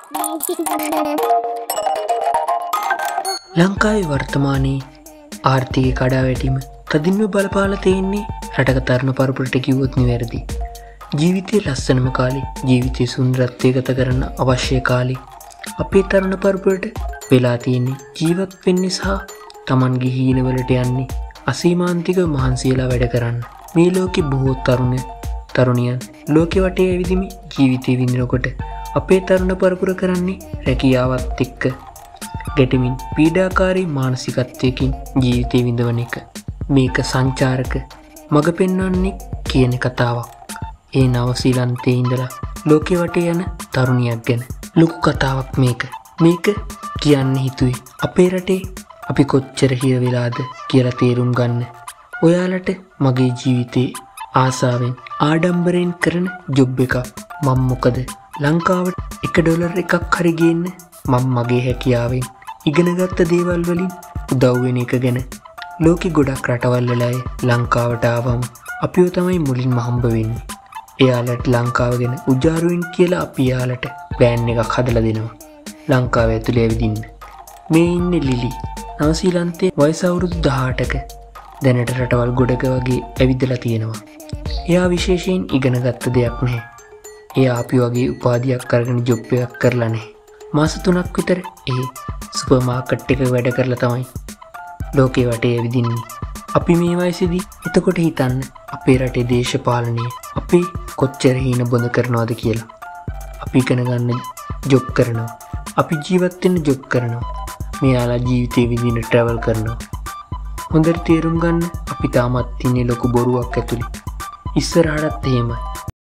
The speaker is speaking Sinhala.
ලංකාවේ වර්තමානයේ ආර්ථික කඩාවැටීම තදින්ම බලපාලා තියෙන්නේ රටක තරුණ පරපුරට කිව්වොත් නිවැරදි. ජීවිතයේ ලස්සනම කාලේ, ජීවිතයේ සුන්දරත්වය ගත කරන්න අවශ්‍ය කාලේ අපේ තරුණ පරපුරට වෙලා තියෙන්නේ ජීවත් වෙන්නේ සහ Tamanගේ හීනවලට යන්නේ අසීමාන්තික මහන්සියලා වැඩ කරන්න. මේ ලෝකේ බොහෝ තරුණියන් ලෝකෙ වටේ ඇවිදිමි ජීවිතේ විඳිනකොට අපේ තරුණ පරපුර කරන්නේ රැකියාවත් එක්ක ගැටෙමින් පීඩාකාරී මානසිකත්වයකින් ජීවිතේ විඳවන එක. මේක සංචාරක මඟ පෙන්වන්නේ කියන කතාවක්. ඒ නවසීලන්තයේ ඉඳලා ලෝකෙ වටේ යන තරුණියක් ගැන ලොකු කතාවක් මේක. මේක කියන්න හිතුවේ අපේ රටේ අපි කොච්චර හිර වෙලාද කියලා තේරුම් ගන්න. ඔයාලට මගේ ජීවිතේ ආසාවෙන් ආඩම්බරයෙන් කරන ජොබ් එකක්. මම මොකද ලංකාවට $1 එකක් හරි ගේන්න මම මගේ හැකියාවෙන් ඉගෙනගත්ත දේවල් වලින් උදව් වෙන එක ගැන ලෝකෙ ගොඩක් රටවල් වල අය ලංකාවට ආවම අපිව තමයි මුලින්ම හම්බ වෙන්නේ. එයාලට ලංකාව ගැන උජාරුවෙන් කියලා අපි එයාලට ප්ලෑන් එකක් හදලා දෙනවා. ලංකාව ඇතුලේ ඇවිදින්න. මේ ඉන්නේ ලිලි. නවසීලන්තයේ වයස අවුරුදු 18ක. දැනට රටවල් ගොඩක වගේ ඇවිදලා තියෙනවා. එයා විශේෂයෙන් ඉගෙනගත්ත දෙයක් නැහැ. එයා අපි වගේ උපාධියක් අරගෙන ජොබ් එකක් කරලා නැහැ. මාස 3ක් විතර ඒ සුපර් මාකට් එකක වැඩ කරලා තමයි ලෝකේ වටේ ඇවිදින්නේ. අපි මේ වයසේදී එතකොට හිතන්න අපේ රටේ දේශපාලනය අපි කොච්චර හීන බොඳ කරනවද කියලා. අපි ඉගෙන ගන්න ජොබ් කරනවා. අපි ජීවත් වෙන්න ජොබ් කරනවා. මෙයාලා ජීවිතේ විඳින ට්‍රැවල් කරනවා. හොඳට තේරුම් ගන්න අපි තාමත් ඉන්නේ ලොකු බොරුවක් ඇතුලේ. ඉස්සරහටත් එහෙමයි.